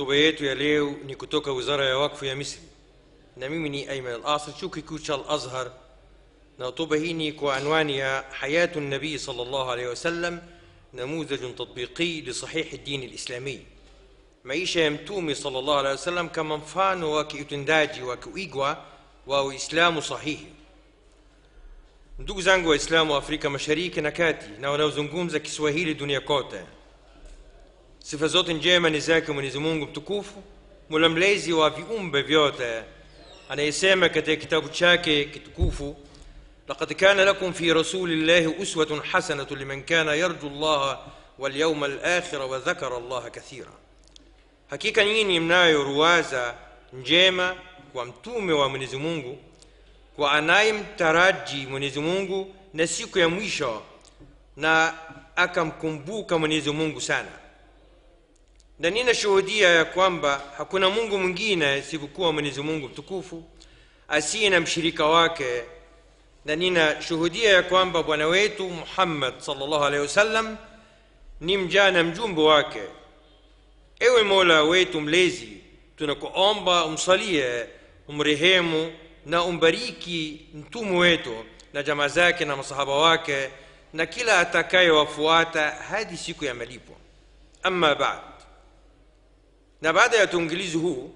Hotuba yetu ya leo ni kutoka Wizara ya Wakfu ya Misri, na mimi ni Ayman al-Asr, chuo kikuu cha Al-Azhar, na hotuba hii ni kwa anwani ya Hayatu Nabii sallallahu alayhi wasallam, namudhaj tatbiqi li sahih ad-din al-islami, maisha ya Mtume sallallahu alayhi wasallam kama mfano wa kiutendaji wa kuigwa wa Uislamu sahihi. Ndugu zangu Waislamu wa Afrika Mashariki na Kati na wanaozungumza Kiswahili dunia kote, sifa zote njema ni zake Mwenyezi Mungu mtukufu, Mola mlezi wa viumbe vyote, anayesema katika kitabu chake kitukufu: laqad kana lakum fi rasulillahi uswatun hasanatun liman kana yarju Allah wal yawmal akhir wa dhakara Allah kathira. Hakika nyinyi mnayo ruwaza njema kwa mtume wa Mwenyezi Mungu, kwa anayemtaraji Mwenyezi Mungu na siku ya mwisho na akamkumbuka Mwenyezi Mungu sana. Na ninashuhudia ya kwamba hakuna Mungu mwingine isipokuwa Mwenyezi Mungu mtukufu asiye na mshirika wake, na ninashuhudia ya kwamba bwana wetu Muhammad sallallahu alaihi wasallam ni mja na mjumbe wake. Ewe Mola wetu mlezi, tunakuomba umsalie, umrehemu na umbariki mtume wetu na jamaa zake na masahaba wake na kila atakayewafuata hadi siku ya malipo. Amma baad, na baada ya utangulizi huu,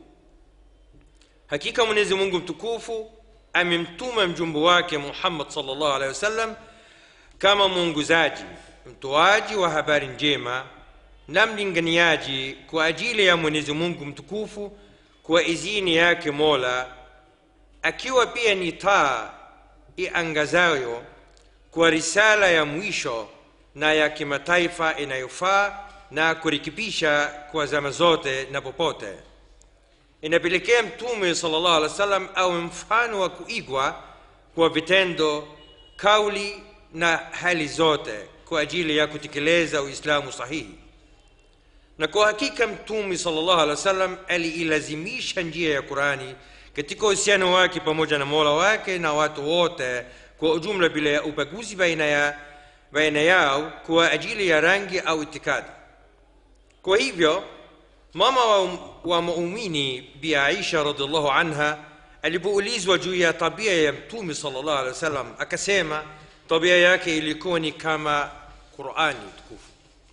hakika Mwenyezi Mungu mtukufu amemtuma mjumbe wake Muhammad sallallahu alaihi wasallam kama mwongozaji, mtoaji wa habari njema na mlinganiaji kwa ajili ya Mwenyezi Mungu mtukufu kwa idhini yake Mola, akiwa pia ni taa iangazayo kwa risala ya mwisho na ya kimataifa inayofaa na kurekebisha kwa zama zote na popote. Inapelekea Mtume sallallahu alaihi wasallam au mfano wa kuigwa kwa vitendo, kauli na hali zote kwa ajili ya kutekeleza Uislamu sahihi. Na kwa hakika Mtume sallallahu alaihi wasallam aliilazimisha njia ya Qur'ani katika uhusiano wake pamoja na Mola wake na watu wote kwa ujumla, bila ya ubaguzi baina yao kwa ajili ya rangi au itikadi. Kwa hivyo mama wa muumini Bi Aisha radhiallahu anha alipoulizwa juu ya tabia ya Mtume sallallahu alaihi wasallam, akasema tabia yake ilikuwa ni kama Qur'ani tukufu.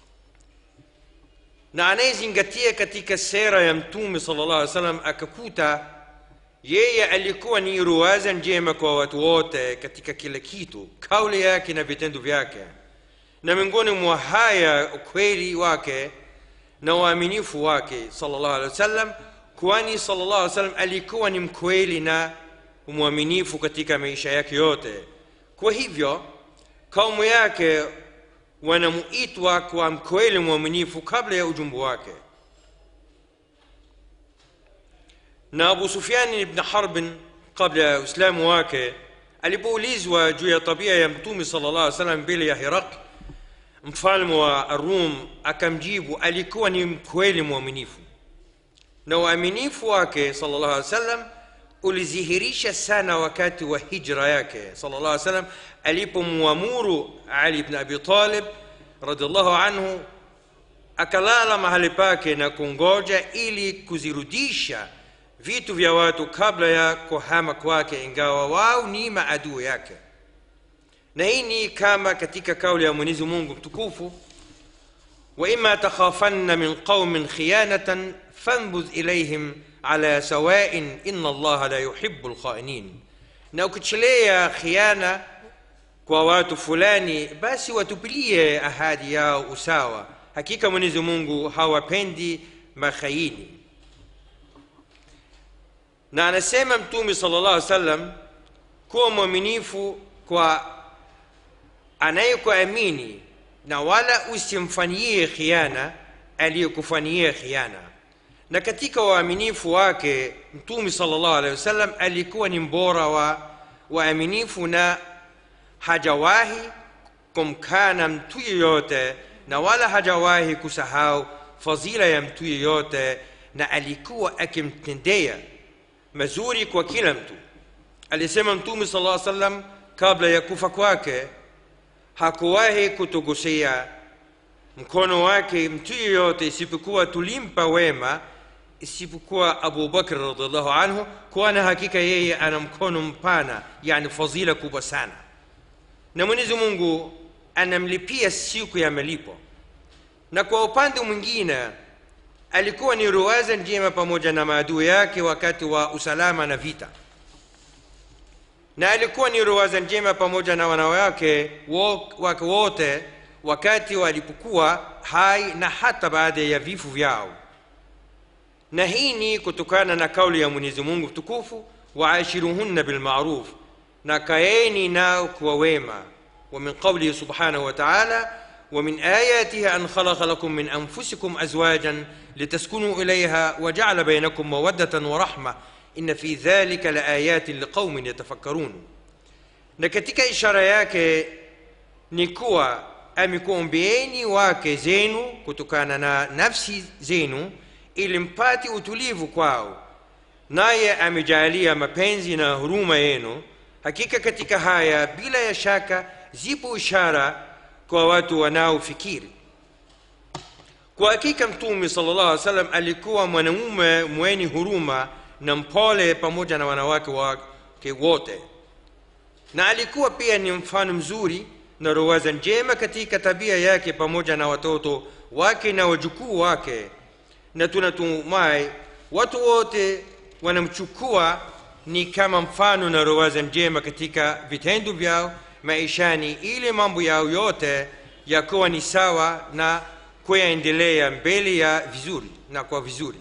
Na anayezingatia katika sera ya Mtume sallallahu alaihi wasallam akakuta yeye alikuwa ni ruwaza njema kwa watu wote katika kila kitu, kauli yake na vitendo vyake. Na miongoni mwa haya ukweli wake na uaminifu wake sallallahu alaihi wasallam, kwani sallallahu alaihi wasallam alikuwa ni mkweli na mwaminifu katika maisha yake yote. Kwa hivyo kaumu yake wanamuitwa kwa mkweli mwaminifu kabla ya ujumbe wake. Na Abu Sufyan ibn Harb kabla ya Uislamu wake alipoulizwa juu ya tabia ya Mtume sallallahu alaihi wasallam mbele ya Herakl mfalme wa Rum, akamjibu alikuwa ni mkweli mwaminifu. Na uaminifu wake sallallahu alaihi wasallam ulizihirisha sana wakati wa hijra yake sallallahu alaihi wasallam, alipomwamuru Ali ibn Abi Talib radhiallahu anhu akalala mahali pake na kungoja ili kuzirudisha vitu vya watu kabla ya kuhama kwake, ingawa wao ni maadui yake. Na hii ni kama katika kauli ya Mwenyezi Mungu mtukufu: wa imma takhafanna min qaumin khiyanatan fanbudh ilayhim ala sawa'in inna Allaha la yuhibbul khainin. Na ukichelea khiana kwa watu fulani, basi watupilie ahadi yao usawa, hakika Mwenyezi Mungu hawapendi makhaini. Na anasema Mtume sallallahu alaihi wasallam kuwa mwaminifu kwa anayekuamini, na wala usimfanyie khiana aliyekufanyia khiana. Na katika uaminifu wake Mtume sallallahu alaihi wasallam alikuwa ni mbora wa waaminifu, na hajawahi kumkana mtu yeyote, na wala hajawahi kusahau fadhila ya mtu yeyote, na alikuwa akimtendea mazuri kwa kila mtu. Alisema Mtume sallallahu alaihi wasallam kabla ya kufa kwake, hakuwahi kutugusia mkono wake mtu yeyote isipokuwa tulimpa wema isipokuwa Abu Bakr radhiallahu anhu, kwa na hakika yeye ana mkono mpana, yani fadhila kubwa sana, na Mwenyezi Mungu anamlipia siku ya malipo. Na kwa upande mwingine alikuwa ni ruwaza njema pamoja na maadui yake wakati wa usalama na vita, na alikuwa ni ruwaza njema pamoja na wanawake wake wote wakati walipokuwa hai na hata baada ya vifo vyao. Na hii ni kutokana na kauli ya Mwenyezi Mungu mtukufu, waashiruhunna bilmaruf, na kaeni nao kwa wema. Wa min qawlihi subhanahu wa ta'ala, wa min ayatihi an khalaqa lakum min anfusikum azwajan litaskunu ilayha wa ja'ala bainakum mawaddatan wa rahma inna fi dhalika laayatin liqaumin yatafakkarun. Na katika ishara yake ni kuwa amekuumbieni wake zenu kutokana na nafsi zenu ili mpate utulivu kwao, naye amejalia mapenzi na huruma yenu. Hakika katika haya bila ya shaka zipo ishara kwa watu wanaofikiri. Kwa hakika Mtume sallallahu alaihi wasallam alikuwa mwanamume mwenye huruma na mpole pamoja na wanawake wake wote, na alikuwa pia ni mfano mzuri na ruwaza njema katika tabia yake pamoja na watoto wake na wajukuu wake, na tunatumai watu wote wanamchukua ni kama mfano na ruwaza njema katika vitendo vyao maishani, ili mambo yao yote yakuwa ni sawa na kuendelea mbele ya vizuri na kwa vizuri.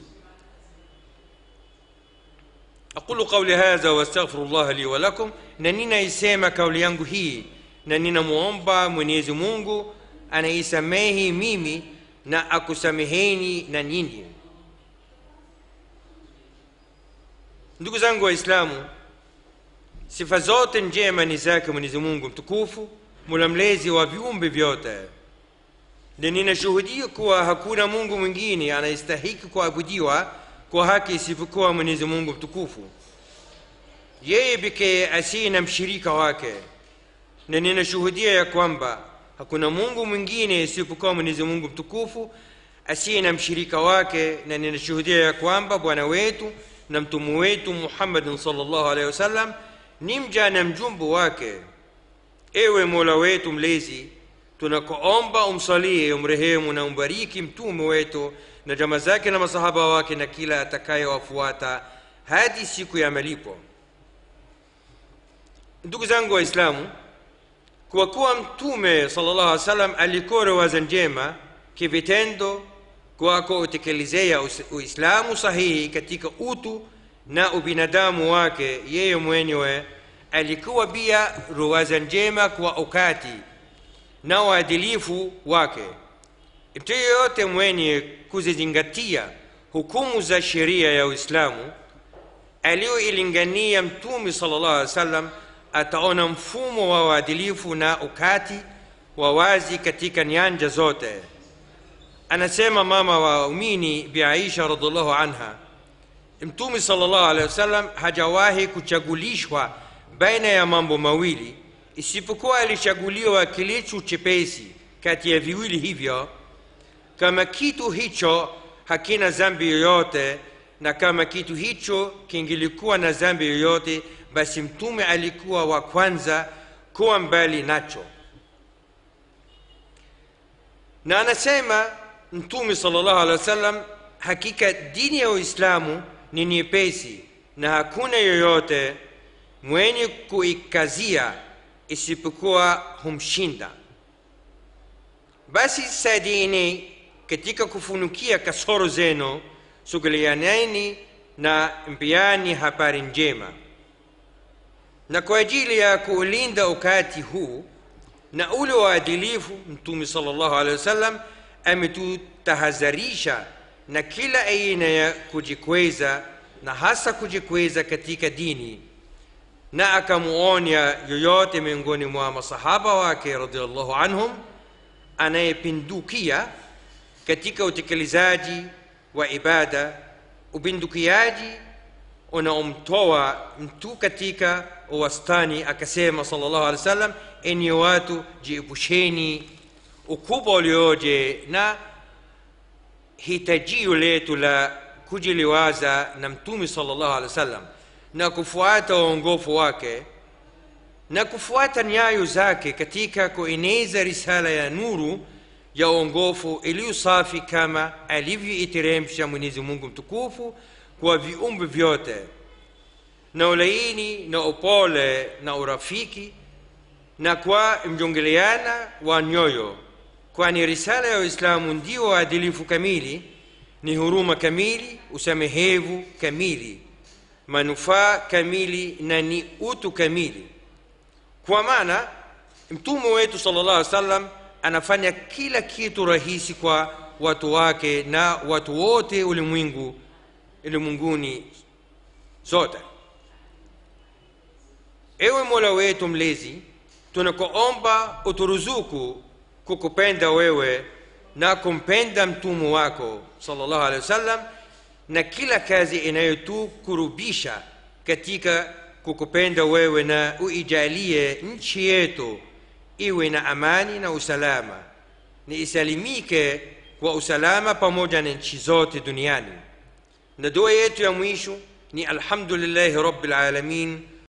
أقول قولي هذا واستغفر الله لي ولكم. na ninaisema kauli yangu hii na ninamuomba Mwenyezi Mungu anaisamehe mimi na akusameheni na nyinyi. Ndugu zangu Waislamu, sifa zote njema ni zake Mwenyezi Mungu mtukufu, Mola mlezi wa viumbe vyote, na ninashuhudia kuwa hakuna Mungu mwingine anayestahiki kuabudiwa kwa haki isipokuwa Mwenyezi Mungu mtukufu, yeye pekee asiye na mshirika wake. Na ninashuhudia ya kwamba hakuna Mungu mwingine isipokuwa Mwenyezi Mungu mtukufu asiye na mshirika wake, na ninashuhudia ya kwamba bwana wetu na mtume wetu Muhammad sallallahu alaihi wasallam ni mja na mjumbe wake. Ewe Mola wetu mlezi, tunakuomba umsalie, umrehemu na umbariki mtume wetu na jamaa zake na masahaba wake na kila atakayewafuata hadi siku ya malipo. Ndugu zangu Waislamu, kwa kuwa mtume sallallahu alaihi wasallam alikuwa ruwaza njema kivitendo kwa kutekelezea Uislamu sahihi katika utu na ubinadamu wake yeye mwenyewe, alikuwa pia ruwaza njema kwa wakati na uadilifu wake. Mtu yeyote mwenye kuzizingatia hukumu za sheria ya Uislamu aliyoilingania mtume sallallahu alaihi wasallam ataona mfumo wa uadilifu na wakati wa wazi katika nyanja zote. Anasema mama wa waumini Bi Aisha radhiallahu anha, mtume sallallahu alaihi wasallam hajawahi kuchagulishwa baina ya mambo mawili isipokuwa alichaguliwa kilicho chepesi kati ya viwili hivyo, kama kitu hicho hakina dhambi yoyote, na kama kitu hicho kingilikuwa na dhambi yoyote, basi mtume alikuwa wa kwanza kuwa mbali nacho. Na anasema mtume sallallahu alaihi wasallam, hakika dini ya Uislamu ni nyepesi na hakuna yoyote mwenye kuikazia isipokuwa humshinda. Basi saidieni katika kufunukia kasoro zenu, sogeleaneni na mpeani habari njema. Na kwa ajili ya kuulinda wakati huu na ule uadilifu, mtume sallallahu alaihi wasallam ametutahadharisha na kila aina ya kujikweza, na hasa kujikweza katika dini, na akamuonya yoyote miongoni mwa masahaba wake radhiallahu anhum anayepindukia katika utekelezaji wa ibada, upindukiaji unaomtoa mtu katika wastani. Akasema sallallahu alaihi wasallam, enyi watu, jiepusheni ukubwa ulioje na hitajio letu la kujiliwaza na Mtume sallallahu alaihi wasallam na kufuata uongofu wake na kufuata nyayo zake katika kueneza risala ya nuru ya uongofu iliyo safi kama alivyoiteremsha Mwenyezi Mungu mtukufu kwa viumbe vyote, na ulaini na upole na urafiki na kwa mjongeleana wa nyoyo, kwani risala ya Uislamu ndio uadilifu kamili, ni huruma kamili, usamehevu kamili, manufaa kamili na ni utu kamili. Kwa maana Mtume wetu sallallahu alaihi wasallam anafanya kila kitu rahisi kwa watu wake na watu wote ulimwenguni zote. Ewe Mola wetu mlezi, tunakuomba uturuzuku kukupenda wewe na kumpenda mtume wako sallallahu alaihi wasallam, na kila kazi inayotukurubisha katika kukupenda wewe, na uijalie nchi yetu iwe na amani na usalama, ni isalimike kwa usalama pamoja na nchi zote duniani. Na dua yetu ya mwisho ni alhamdulillahi rabbil alamin